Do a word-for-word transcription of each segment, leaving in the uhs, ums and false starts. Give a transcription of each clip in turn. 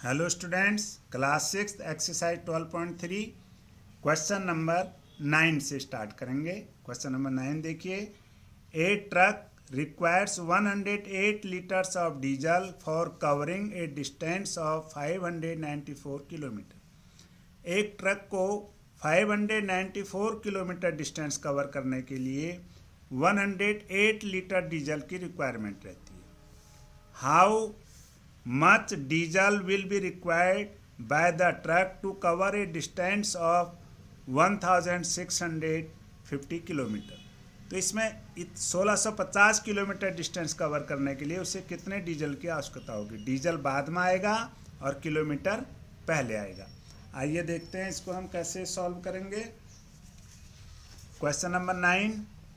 Hello students, class six exercise twelve point three question number nine से start करेंगे। Question number nine देखिए, a truck requires one hundred eight litres of diesel for covering a distance of five hundred ninety four kilometre. एक truck को five hundred ninety four kilometre distance cover करने के लिए one hundred eight litre diesel की requirement रहती है। How much diesel will be required by the truck to cover a distance of one thousand six hundred fifty kilometre. तो इसमें सोलह सौ पचास किलोमीटर डिस्टेंस कवर करने के लिए उसे कितने डीजल की आवश्यकता होगी। डीजल बाद में आएगा और किलोमीटर पहले आएगा। आइए देखते हैं इसको हम कैसे सॉल्व करेंगे। Question number nine,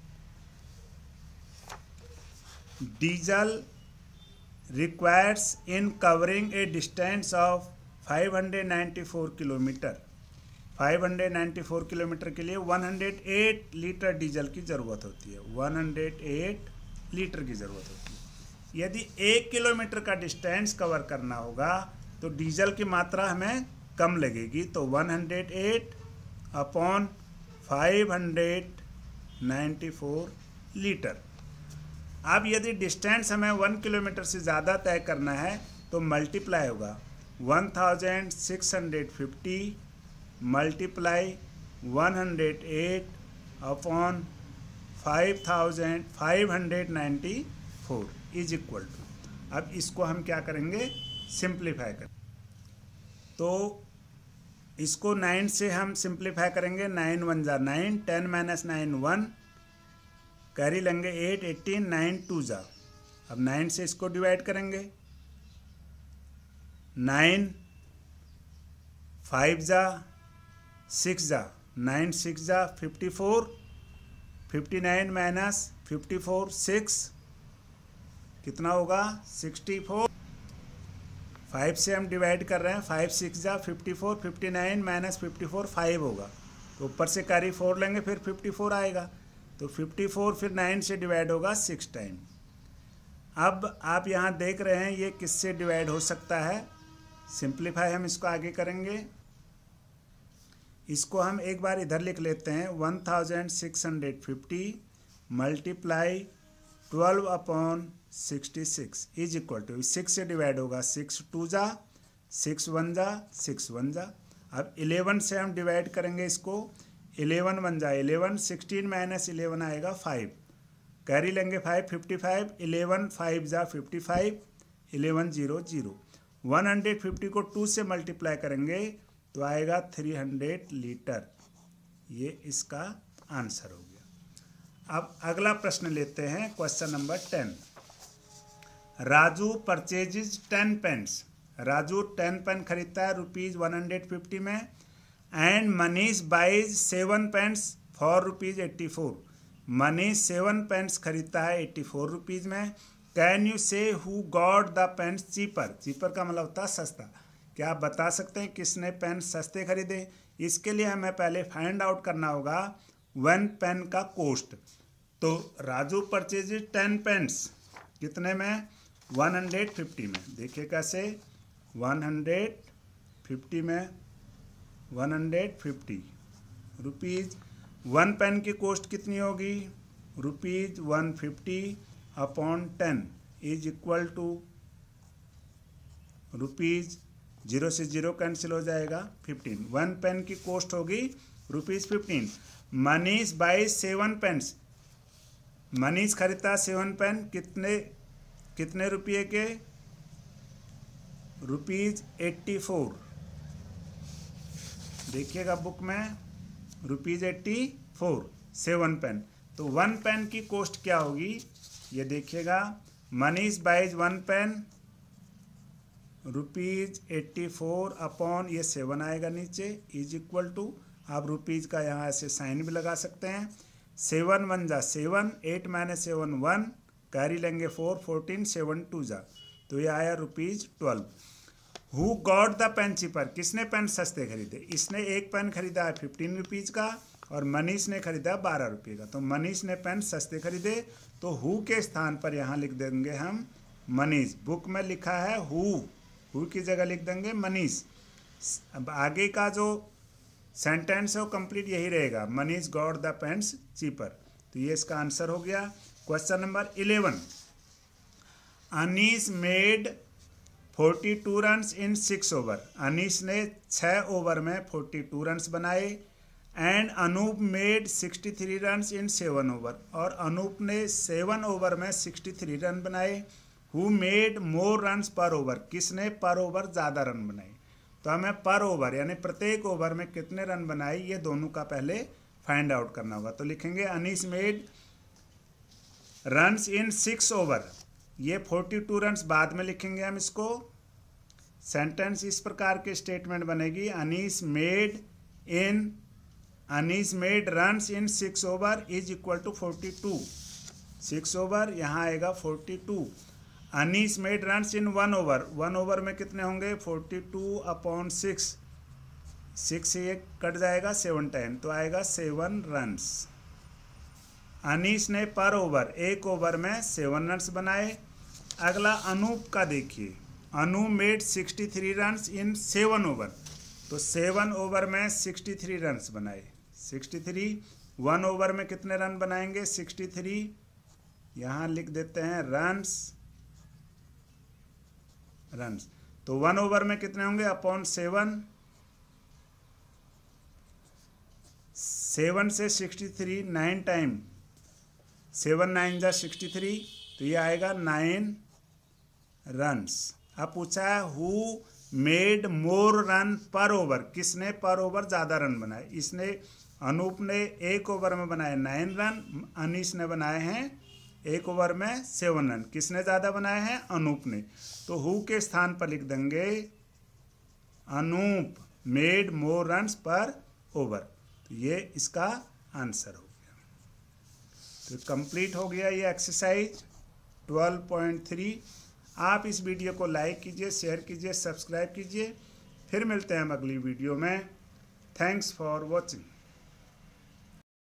diesel requires in covering a distance of five hundred ninety four kilometre. Five hundred ninety four kilometre के लिए one hundred eight litre diesel की ज़रूरत होती है। वन हंड्रेड एट लीटर की ज़रूरत होती है। यदि एक किलोमीटर का डिस्टेंस कवर करना होगा तो डीजल की मात्रा हमें कम लगेगी। तो one hundred eight upon five hundred ninety four litre. अब यदि डिस्टेंस हमें वन किलोमीटर से ज़्यादा तय करना है तो मल्टीप्लाई होगा one thousand six hundred fifty multiply one hundred eight upon five thousand five hundred ninety four is equal to. अब इसको हम क्या करेंगे, सिंप्लीफाई करें। तो इसको नाइन से हम सिंप्लीफाई करेंगे। नाइन वन जा nine, ten minus nine one, carry लेंगे एट, एटीन, नाइन टू जा। अब नाइन से इसको डिवाइड करेंगे। नाइन फाइव जा सिक्स जा, नाइन सिक्स जा fifty four, fifty nine minus fifty four six कितना होगा सिक्सटी फोर। फाइव से हम डिवाइड कर रहे हैं, फाइव सिक्स जा fifty four, fifty nine minus fifty four five होगा। तो ऊपर से कैरी फोर लेंगे फिर फिफ्टी फोर आएगा। तो फिफ्टी फोर फिर नाइन से डिवाइड होगा सिक्स टाइम। अब आप यहाँ देख रहे हैं ये किससे डिवाइड हो सकता है। सिंप्लीफाई हम इसको आगे करेंगे। इसको हम एक बार इधर लिख लेते हैं। One thousand six hundred fifty multiply twelve upon sixty six is equal to, six से डिवाइड होगा सिक्स टू जा, सिक्स वन जा, सिक्स वन जा। अब इलेवन से हम डिवाइड करेंगे इसको। इलेवन वन जा इलेवन, सिक्सटीन माइनस इलेवन आएगा फाइव, कैरी लेंगे five, fifty five, eleven five जा fifty five, eleven zero zero. One hundred fifty को टू से मल्टीप्लाई करेंगे तो आएगा थ्री हंड्रेड लीटर। ये इसका आंसर हो गया। अब अगला प्रश्न लेते हैं, question number ten. Raju purchases ten pens. Raju ten pen खरीदता है रुपीज़ वन हंड्रेड फिफ्टी में and Manish buys seven pens for rupees eighty four. Manish seven pens खरीदता है एट्टी फोर रुपीज़ में। Can you say who got the pens cheaper. Cheaper का मतलब होता है सस्ता। क्या आप बता सकते हैं किसने पेन सस्ते खरीदे। इसके लिए हमें पहले फाइंड आउट करना होगा वन पेन का कोस्ट। तो राजू परचेजेज टेन पेन्स कितने में, वन हंड्रेड फिफ्टी में। देखिए कैसे, वन हंड्रेड फिफ्टी में, one hundred fifty rupees. One pen की कॉस्ट कितनी होगी, rupees one fifty upon ten is equal to rupees, zero से जीरो कैंसिल हो जाएगा, फिफ्टीन। वन पेन की कॉस्ट होगी rupees fifteen. Manish buy seven pens, Manish खरीदता है सेवन पेन कितने कितने रुपये के, रुपीज़ एट्टी फोर। देखिएगा बुक में rupees eighty four seven pen. तो वन पेन की कॉस्ट क्या होगी ये देखिएगा। Manish buys one pen rupees eighty four upon ये सेवन आएगा नीचे इज इक्वल टू, आप रुपीज़ का यहाँ ऐसे साइन भी लगा सकते हैं। सेवन वन जा seven, eight minus seven one, carry लेंगे फोर, फोर्टीन, सेवन टू जा, तो ये आया rupees twelve. Who got the pen cheaper, किसने पेन सस्ते खरीदे। इसने एक पेन खरीदा है फिफ्टीन रुपीज़ का और मनीष ने खरीदा बारह रुपये का। तो मनीष ने पेन सस्ते खरीदे, तो हु के स्थान पर यहाँ लिख देंगे हम मनीष। बुक में लिखा है हु, हु की जगह लिख देंगे मनीष। अब आगे का जो सेंटेंस है वो कंप्लीट यही रहेगा, Manish got the pens cheaper. तो ये इसका आंसर हो गया। Question number eleven, Anees made forty two runs in six over. Anees ने छः ओवर में फोर्टी टू रन्स बनाए। And Anoop made sixty three runs in seven over, और अनूप ने सेवन ओवर में सिक्सटी थ्री रन बनाए। Who made more runs per over, किसने per over ज़्यादा रन बनाए। तो हमें पर ओवर यानी प्रत्येक ओवर में कितने रन बनाए ये दोनों का पहले फाइंड आउट करना होगा। तो लिखेंगे Anees made runs in six over, ये फोर्टी टू रन्स बाद में लिखेंगे हम इसको। सेंटेंस इस प्रकार के स्टेटमेंट बनेगी, Anees made in Anees made runs in six over is equal to forty two. Six over यहाँ आएगा forty two. Anees made runs in one over, one over में कितने होंगे forty two upon six, six से एक कट जाएगा सेवन टेन, तो आएगा सेवन रन्स। अनीस ने पर ओवर एक ओवर में सेवन रन्स बनाए। अगला अनूप का देखिए, Anoop made sixty three runs in seven over, तो सेवन ओवर में सिक्सटी थ्री रन्स बनाए। सिक्सटी थ्री वन ओवर में कितने रन बनाएंगे सिक्सटी थ्री, यहाँ लिख देते हैं रन्स रन्स, तो वन ओवर में कितने होंगे अपॉन सेवन, सेवन से sixty three nine time, seven nine जा सिक्सटी थ्री, तो ये आएगा नाइन रन्स। अब पूछा है who made more run per over, किसने पर ओवर ज़्यादा रन बनाए। इसने अनूप ने एक ओवर में बनाए नाइन रन, अनीस ने बनाए हैं एक ओवर में सेवन रन, किसने ज़्यादा बनाए हैं अनूप ने। तो हु के स्थान पर लिख देंगे Anoop made more runs per over, तो ये इसका आंसर हो गया। तो कंप्लीट हो गया ये एक्सरसाइज ट्वेल्व पॉइंट थ्री। आप इस वीडियो को लाइक कीजिए, शेयर कीजिए, सब्सक्राइब कीजिए। फिर मिलते हैं हम अगली वीडियो में। Thanks for watching.